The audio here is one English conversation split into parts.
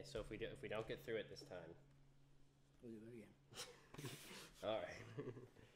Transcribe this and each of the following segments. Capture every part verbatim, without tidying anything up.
Okay, so if we do, if we don't get through it this time, We'll do it again. all right.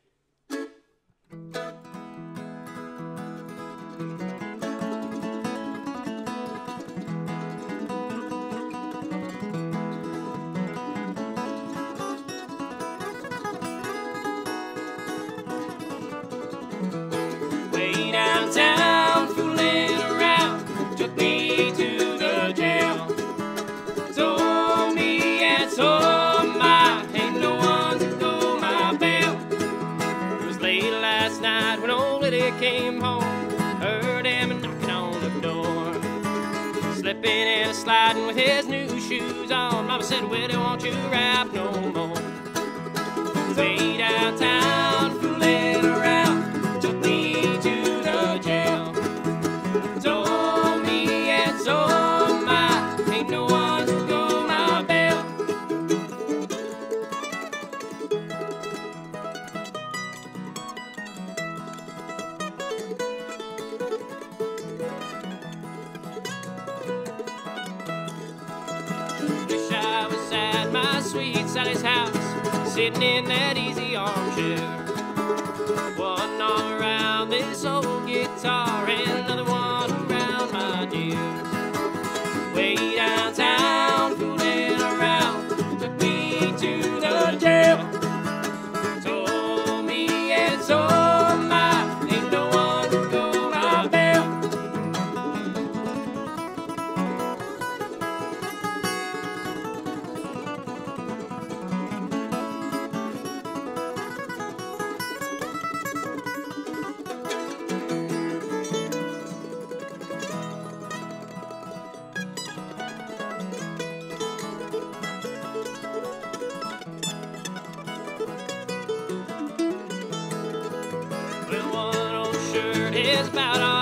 Way downtown, fooling around, took me to the jail. Told me and told my, ain't no one to go my bail. It was late last night when old Liddy came home. Heard him knocking on the door, slipping and sliding with his new shoes on. Mama said, Willie, won't you rap no more? Way downtown, fooling around, took me to the jail. Told me and told my, ain't no one to go my bail. Wish I was at my sweet Sally's house, sitting in that easy armchair. One arm around this old guitar and another one around my dear. Way downtown, fooling around, took me to the jail. Told me and told my, ain't no one to go my bail. Well, one old shirt is about all